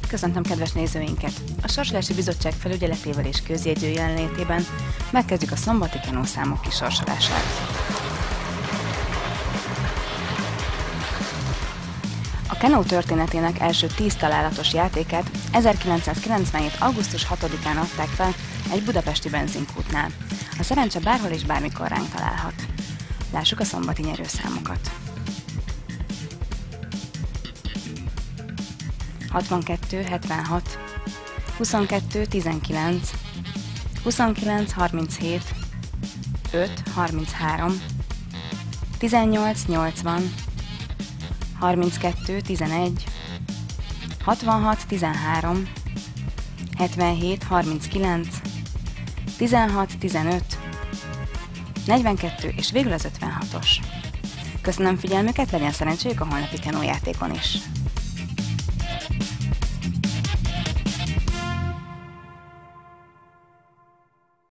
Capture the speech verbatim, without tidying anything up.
Köszöntöm kedves nézőinket! A Sorsolási Bizottság felügyeletével és közjegyző jelenlétében megkezdjük a szombati kenószámok kisorsolását. A kenó történetének első tíz találatos játékát ezerkilencszázkilencvenhét. augusztus hatodikán adták fel egy budapesti benzinkútnál. A szerencse bárhol és bármikor ránk találhat. Lássuk a szombati nyerőszámokat. hatvankettő hetvenhat, huszonkettő tizenkilenc, huszonkilenc harminchét, öt harminchárom, tizennyolc nyolcvan, harminckettő tizenegy, hatvanhat tizenhárom, hetvenhét harminckilenc, tizenhat tizenöt, negyvenkettő és végül az ötvenhatos. Köszönöm figyelmüket, legyen szerencséjük a holnapi kenójátékon is!